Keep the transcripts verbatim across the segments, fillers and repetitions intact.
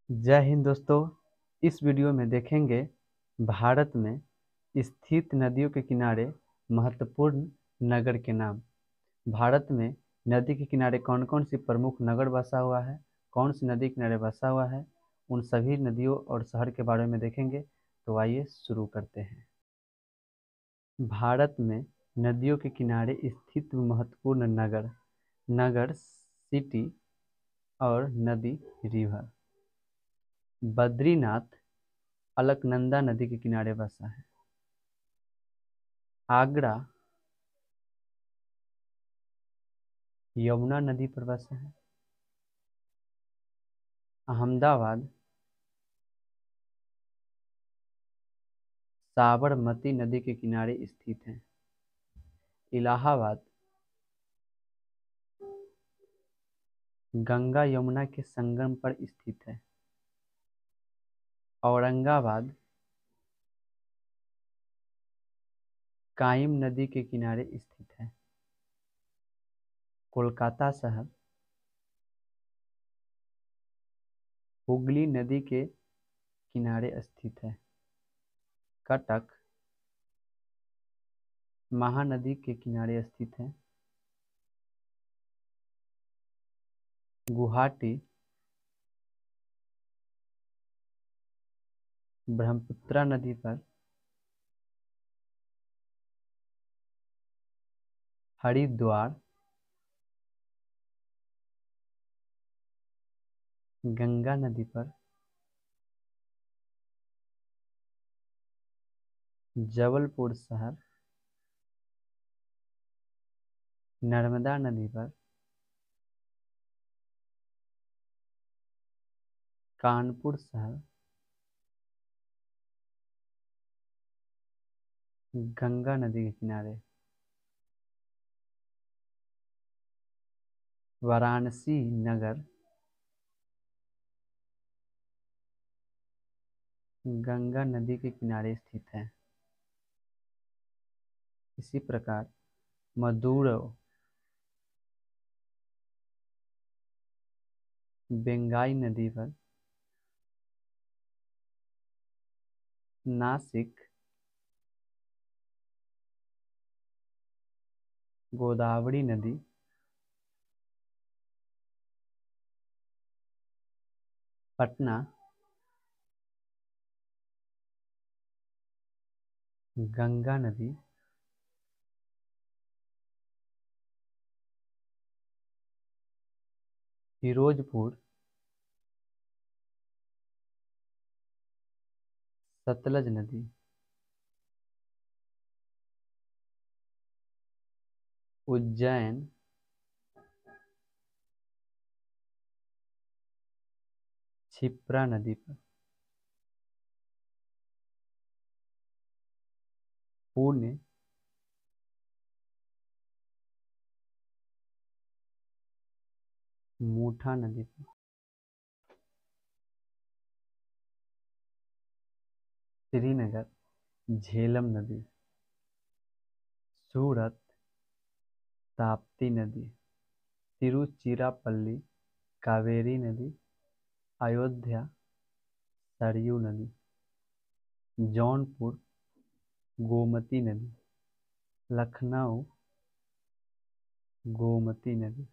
जय हिंद दोस्तों। इस वीडियो में देखेंगे भारत में स्थित नदियों के किनारे महत्वपूर्ण नगर के नाम। भारत में नदी के किनारे कौन कौन सी प्रमुख नगर बसा हुआ है, कौन सी नदी के किनारे बसा हुआ है, उन सभी नदियों और शहर के बारे में देखेंगे। तो आइए शुरू करते हैं। भारत में नदियों के किनारे स्थित महत्वपूर्ण नगर नगर सिटी और नदी रिवर। बद्रीनाथ अलकनंदा नदी के किनारे बसा है। आगरा यमुना नदी पर बसा है। अहमदाबाद साबरमती नदी के किनारे स्थित है। इलाहाबाद गंगा यमुना के संगम पर स्थित है। औरंगाबाद काइम नदी के किनारे स्थित है। कोलकाता शहर हुगली नदी के किनारे स्थित है। कटक महानदी के किनारे स्थित है। गुवाहाटी ब्रह्मपुत्र नदी पर। हरिद्वार गंगा नदी पर। जबलपुर शहर नर्मदा नदी पर। कानपुर शहर गंगा नदी के किनारे। वाराणसी नगर गंगा नदी के किनारे स्थित है। इसी प्रकार मदुरै बेंगाई नदी पर। नासिक गोदावरी नदी। पटना गंगा नदी। फिरोजपुर सतलज नदी। उज्जैन क्षिप्रा नदी पर। पुणे मूठा नदी पर। श्रीनगर झेलम नदी। सूरत ताप्ती नदी। तिरुचिरापल्ली कावेरी नदी। अयोध्या सरयू नदी। जौनपुर गोमती नदी। लखनऊ गोमती नदी।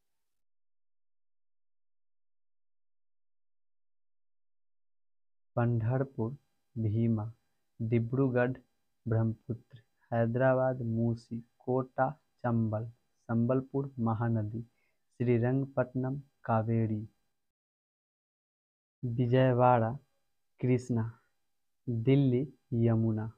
पंढरपुर भीमा। डिब्रूगढ़ ब्रह्मपुत्र। हैदराबाद मूसी। कोटा चंबल। संबलपुर महानदी। श्रीरंगपट्टनम कावेरी। विजयवाड़ा कृष्णा। दिल्ली यमुना।